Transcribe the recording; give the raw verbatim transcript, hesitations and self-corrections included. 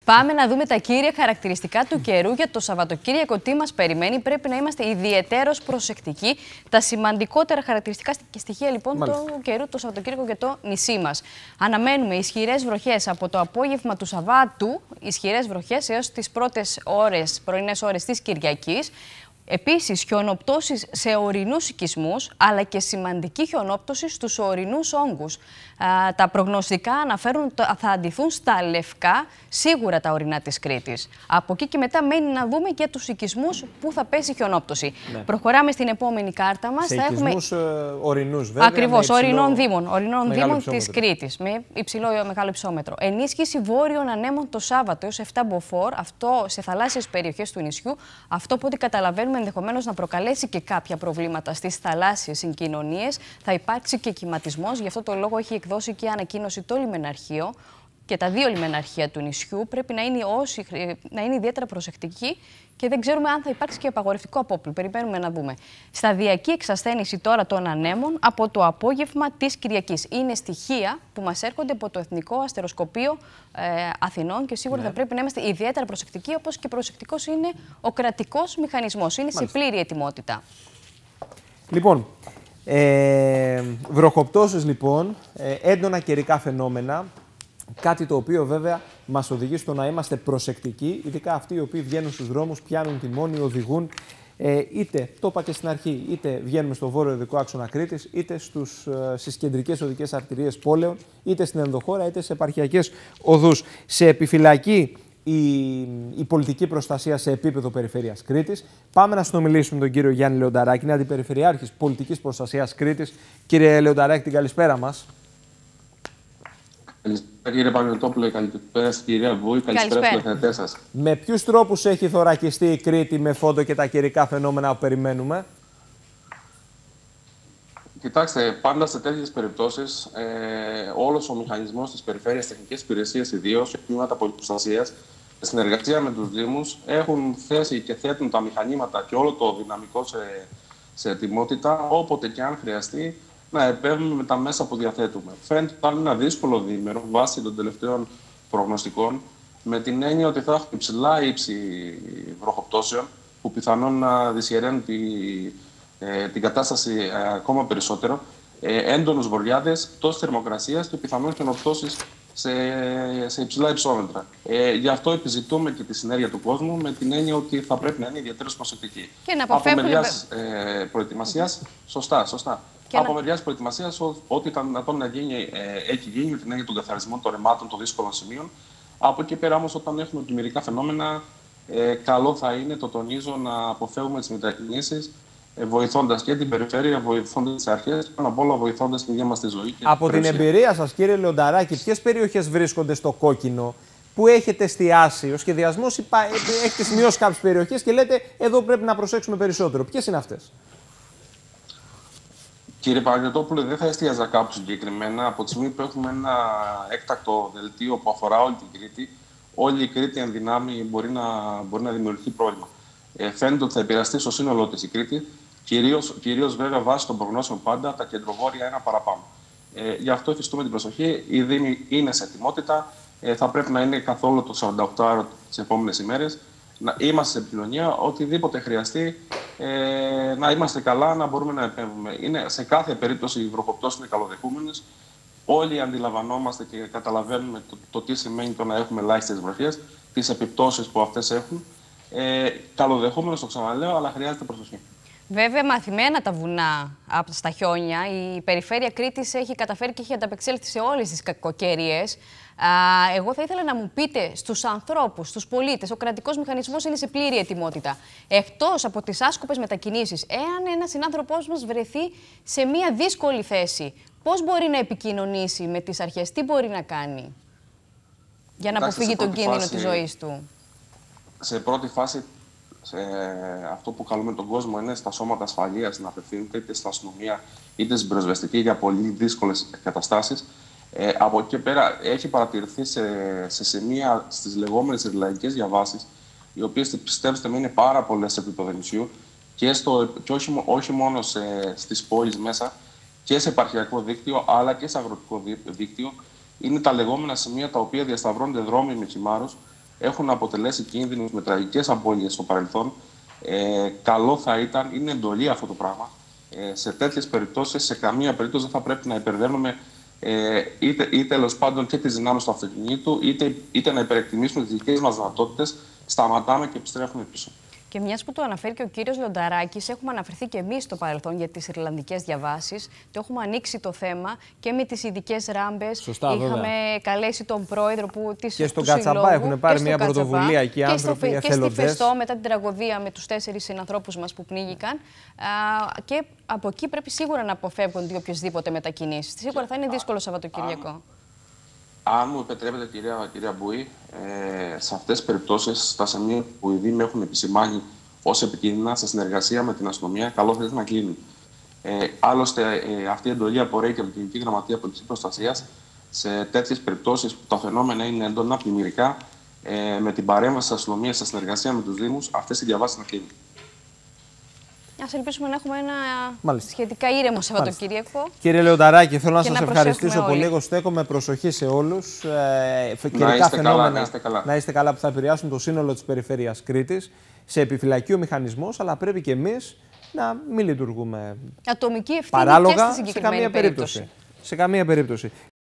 Πάμε να δούμε τα κύρια χαρακτηριστικά του καιρού για το Σαββατοκύριακο. Τι μας περιμένει, πρέπει να είμαστε ιδιαιτέρως προσεκτικοί. Τα σημαντικότερα χαρακτηριστικά και στοιχεία λοιπόν Μάλιστα. του καιρού το Σαββατοκύριακο για το νησί μας. Αναμένουμε ισχυρές βροχές από το απόγευμα του Σαββάτου, ισχυρές βροχές έως τις πρώτες ώρες, πρωινές ώρες της Κυριακής. Επίσης, χιονοπτώσεις σε ορεινούς οικισμούς, αλλά και σημαντική χιονόπτωση στους ορεινούς όγκους. Α, τα προγνωστικά αναφέρουν ότι θα αντιθούν στα λευκά, σίγουρα τα ορεινά της Κρήτης. Από εκεί και μετά μένει να δούμε και τους οικισμούς που θα πέσει χιονόπτωση. Ναι. Προχωράμε στην επόμενη κάρτα μας. Σε θα οικισμούς έχουμε... ορεινούς, βέβαια. Ακριβώς, υψηλό... ορεινών δήμων, ορεινών δήμων της Κρήτης, με υψηλό μεγάλο υψόμετρο. Ενίσχυση βόρειων ανέμων το Σάββατο έως επτά μποφόρ, αυτό σε θαλάσσιες περιοχές του νησιού. Αυτό που ό,τι καταλαβαίνουμε ενδεχομένως να προκαλέσει και κάποια προβλήματα στις θαλάσσιες συγκοινωνίες. Θα υπάρξει και κυματισμός, γι' αυτό το λόγο έχει εκδώσει και ανακοίνωση το λιμεναρχείο και τα δύο λιμεναρχεία του νησιού. Πρέπει να είναι, όσοι, να είναι ιδιαίτερα προσεκτικοί και δεν ξέρουμε αν θα υπάρξει και απαγορευτικό απόπλου. Περιμένουμε να δούμε. Σταδιακή εξασθένηση τώρα των ανέμων από το απόγευμα της Κυριακής. Είναι στοιχεία που μας έρχονται από το Εθνικό Αστεροσκοπείο ε, Αθηνών και σίγουρα ναι. θα πρέπει να είμαστε ιδιαίτερα προσεκτικοί, όπως και προσεκτικός είναι ο κρατικός μηχανισμός. Είναι Μάλιστα. σε πλήρη ετοιμότητα. Λοιπόν, ε, βροχοπτώσεις λοιπόν, ε, έντονα καιρικά φαινόμενα. Κάτι το οποίο βέβαια μας οδηγεί στο να είμαστε προσεκτικοί, ειδικά αυτοί οι οποίοι βγαίνουν στους δρόμους, πιάνουν τιμόνι, οδηγούν, ε, είτε, το είπα και στην αρχή, είτε βγαίνουμε στο βόρειο οδικό άξονα Κρήτης, είτε στους, ε, στις κεντρικές οδικές αρτηρίες πόλεων, είτε στην ενδοχώρα, είτε σε επαρχιακές οδούς. Σε επιφυλακή η, η πολιτική προστασία σε επίπεδο περιφέρειας Κρήτης. Πάμε να συνομιλήσουμε με τον κύριο Γιάννη Λεονταράκη, είναι αντιπεριφερειάρχης πολιτικής προστασίας Κρήτης. Κύριε Λεονταράκη, την καλησπέρα μας. Καλησπέρα κύριε Παναγιωτόπουλε, καλησπέρα στην κυρία Βούη, καλησπέρα στους τηλεθεατές σας. Με ποιους τρόπους έχει θωρακιστεί η Κρήτη με φόντο και τα καιρικά φαινόμενα που περιμένουμε? Κοιτάξτε, πάντα σε τέτοιες περιπτώσεις, ε, όλος ο μηχανισμός της Περιφέρειας Τεχνικής Υπηρεσίας, ιδίως οι τμήματα πολιτικοστασίας, σε συνεργασία με τους Δήμους, έχουν θέσει και θέτουν τα μηχανήματα και όλο το δυναμικό σε, σε ετοιμότητα, όποτε και αν χρειαστεί, να επέμβουμε με τα μέσα που διαθέτουμε. Φαίνεται ότι είναι ένα δύσκολο διήμερο βάσει των τελευταίων προγνωστικών, με την έννοια ότι θα έχουμε υψηλά ύψη βροχοπτώσεων, που πιθανόν να δυσχεραίνουν τη, ε, την κατάσταση ε, ακόμα περισσότερο, ε, έντονους βορειάδες, πτώσεις θερμοκρασίας και πιθανόν χιονοπτώσεις σε, σε υψηλά υψόμετρα. Ε, γι' αυτό επιζητούμε και τη συνέργεια του κόσμου, με την έννοια ότι θα πρέπει να είναι ιδιαίτερως προσεκτική. Και να αποφεύγουν... Από μεριάς ε, προετοιμασίας, σωστά, σωστά. Και από να... μεριάς προετοιμασίας, ό,τι ήταν δυνατόν να γίνει, ε, έχει γίνει, με την έννοια των καθαρισμών των ρεμάτων των δύσκολων σημείων. Από εκεί πέρα όμως, όταν έχουμε επιμερικά φαινόμενα, ε, καλό θα είναι, το τονίζω, να αποφεύγουμε τις μετακινήσεις, ε, βοηθώντας και την περιφέρεια, βοηθώντας τις αρχές, πάνω απ' όλα βοηθώντας την ίδια μας τη ζωή. Και από την εμπειρία σας, κύριε Λεονταράκη, ποιες περιοχές βρίσκονται στο κόκκινο, που έχετε εστιάσει, ο σχεδιασμός έχετε σημειώσει κάποιες περιοχές και λέτε εδώ πρέπει να προσέξουμε περισσότερο? Ποιες είναι αυτές? Κύριε Παναγιωτόπουλε, δεν θα εστίαζα κάπου συγκεκριμένα. Από τη στιγμή που έχουμε ένα έκτακτο δελτίο που αφορά όλη την Κρήτη, όλη η Κρήτη εν δυνάμει μπορεί να, μπορεί να δημιουργηθεί πρόβλημα. Ε, φαίνεται ότι θα επηρεαστεί στο σύνολό της η Κρήτη, κυρίως, κυρίως βέβαια βάσει των προγνώσεων πάντα τα κεντροβόρεια ένα παραπάνω. Ε, γι' αυτό εφιστούμε την προσοχή. Οι Δήμοι είναι σε ετοιμότητα. Ε, θα πρέπει να είναι καθόλου το σαράντα οκτώ ωρο τις επόμενες ημέρες. Να είμαστε σε επικοινωνία, οτιδήποτε χρειαστεί, ε, να είμαστε καλά, να μπορούμε να επέμβουμε. Είναι, σε κάθε περίπτωση οι βροχοπτώσεις είναι καλοδεχούμενες. Όλοι αντιλαμβανόμαστε και καταλαβαίνουμε το, το τι σημαίνει το να έχουμε ελάχιστες βροχές, τις επιπτώσεις που αυτές έχουν. Ε, καλοδεχούμενες, το ξαναλέω, αλλά χρειάζεται προσοχή. Βέβαια, μαθημένα τα βουνά από στα χιόνια, η περιφέρεια Κρήτης έχει καταφέρει και έχει ανταπεξέλθει σε όλες τις κακοκαιρίες. Εγώ θα ήθελα να μου πείτε στους ανθρώπους, στους πολίτες, ο κρατικός μηχανισμός είναι σε πλήρη ετοιμότητα. Εκτός από τις άσκοπες μετακινήσεις, εάν ένας συνάνθρωπός μας βρεθεί σε μια δύσκολη θέση, πώς μπορεί να επικοινωνήσει με τις αρχές, τι μπορεί να κάνει για να αποφύγει τον κίνδυνο φάση, της ζωής του? Σε πρώτη φάση, σε αυτό που καλούμε τον κόσμο είναι στα σώματα ασφαλείας να απευθύνεται, είτε στην αστυνομία είτε στην πυροσβεστική, για πολύ δύσκολες καταστάσεις. Ε, από εκεί και πέρα έχει παρατηρηθεί σε, σε σημεία στις λεγόμενες ελληνικές διαβάσεις, οι οποίες, πιστέψτε με, είναι πάρα πολλές σε επίπεδο νησιού και, στο, και όχι, όχι μόνο σε, στις πόλεις μέσα, και σε επαρχιακό δίκτυο αλλά και σε αγροτικό δίκτυο. Είναι τα λεγόμενα σημεία τα οποία διασταυρώνται δρόμοι με χυμάρους, έχουν αποτελέσει κίνδυνους με τραγικές απώλειες στο παρελθόν. Ε, καλό θα ήταν, είναι εντολή αυτό το πράγμα. Ε, σε τέτοιες περιπτώσεις, σε καμία περίπτωση δεν θα πρέπει να υπερβαίνουμε ε, είτε, είτε τέλος πάντων και τις δυνάμεις του αυτοκινήτου, είτε, είτε να υπερεκτιμήσουμε τις δικές μας δυνατότητες. Σταματάμε και επιστρέφουμε πίσω. Και μιας που το αναφέρει και ο κύριος Λιονταράκης, έχουμε αναφερθεί και εμείς στο παρελθόν για τις ιρλανδικές διαβάσεις. Το έχουμε ανοίξει το θέμα και με τις ειδικές ράμπες. Σωστά, είχαμε βέβαια. καλέσει τον πρόεδρο που, της, και στον του Κατσαμπά έχουν πάρει μια Κατσαμπά, πρωτοβουλία εκεί και άνθρωποι στο, εθελοντές. Και στη Φεστό μετά την τραγωδία με τους τέσσερις συνανθρώπους μας που πνίγηκαν. Α, και από εκεί πρέπει σίγουρα να αποφεύγονται οποιοσδήποτε μετακινήσεις. Σίγουρα θα είναι δύσκολο Σαββατοκυριακό. Αν μου επιτρέπετε, κυρία, κυρία Μπούη, ε, σε αυτές τις περιπτώσεις, στα σημεία που οι Δήμοι έχουν επισημάνει ως επικίνδυνα, σε συνεργασία με την αστυνομία, καλό θα ήταν να κλείνουν. Ε, άλλωστε, ε, αυτή η εντολή απορρέει και από την Γενική Γραμματεία Πολιτικής Προστασίας. Σε τέτοιες περιπτώσεις που τα φαινόμενα είναι έντονα, πλημμυρικά, ε, με την παρέμβαση της αστυνομίας σε συνεργασία με τους Δήμους, αυτές οι διαβάσεις να κλείνουν. Ας ελπίσουμε να έχουμε ένα Μάλιστα. σχετικά ήρεμο Σαββατοκύριακο. Κύριε Λεονταράκη, θέλω να σας να ευχαριστήσω όλοι. πολύ. Εγώ στέκω με προσοχή σε όλους. Ε, να, είστε φαινόμενα, καλά, να, είστε καλά. να είστε καλά που θα επηρεάσουν το σύνολο της περιφέρειας Κρήτης. Σε επιφυλακή ο μηχανισμός, αλλά πρέπει και εμείς να μην λειτουργούμε ατομική ευθύνη παράλογα και στη σε συγκεκριμένη καμία περίπτωση. περίπτωση. Σε καμία περίπτωση.